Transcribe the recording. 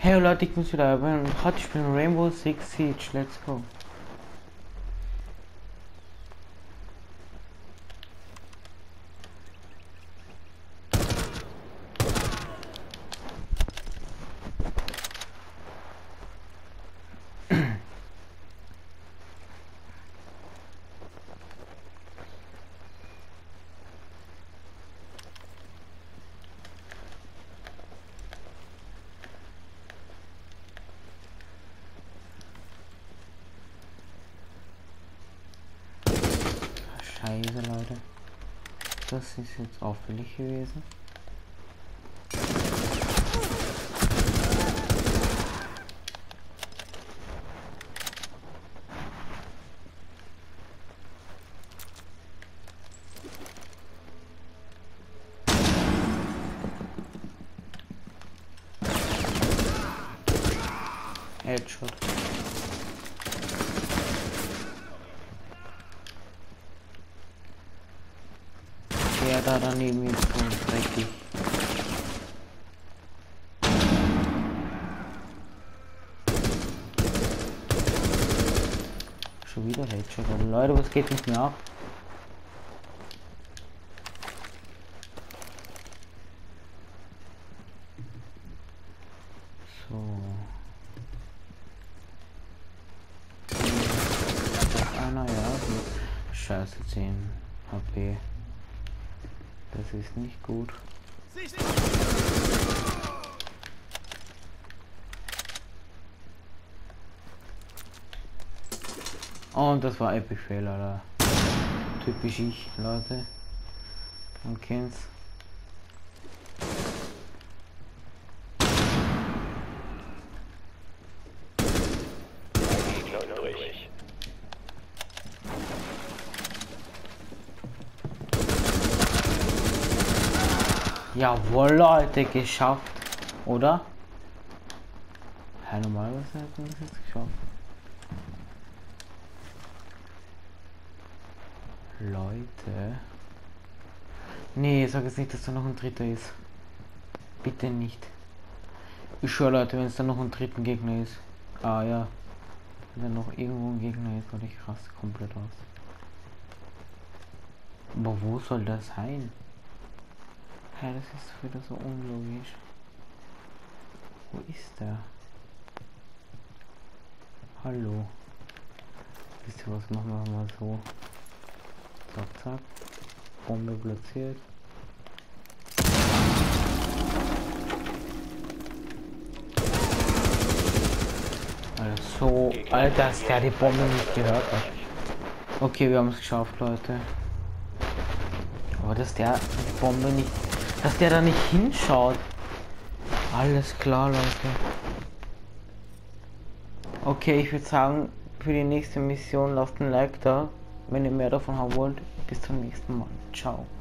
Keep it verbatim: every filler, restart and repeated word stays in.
Hey Leute, ich muss wieder, heute spielen Rainbow Six Siege, let's go. Scheiße, Leute. Das ist jetzt auffällig gewesen. Headshot. Der da daneben ist so dreckig. Schon wieder Headshot. Also Leute, was geht mit mir ab? So. Das einer, ja, mit Scheiße zehn H P. Das ist nicht gut. Und das war Epic Fehler, da. Typisch ich, Leute. Man kennt's. Jawohl, Leute, geschafft, oder? Ja, normalerweise hätten wir es jetzt geschafft. Leute. Nee, sag jetzt nicht, dass da noch ein dritter ist. Bitte nicht. Ich schwöre, Leute, wenn es da noch ein dritten Gegner ist. Ah ja. Wenn da noch irgendwo ein Gegner ist, weil ich raste komplett aus. Aber wo soll das sein? Ja, das ist wieder so unlogisch. Wo ist der? Hallo. Wisst ihr was, machen wir mal so. Zack, zack. Bombe platziert. Also, Alter, dass der die Bombe nicht gehört hat. Okay, wir haben es geschafft, Leute. Aber dass der die Bombe nicht... Dass der da nicht hinschaut. Alles klar, Leute. Okay, ich würde sagen, für die nächste Mission lasst ein Like da, wenn ihr mehr davon haben wollt. Bis zum nächsten Mal. Ciao.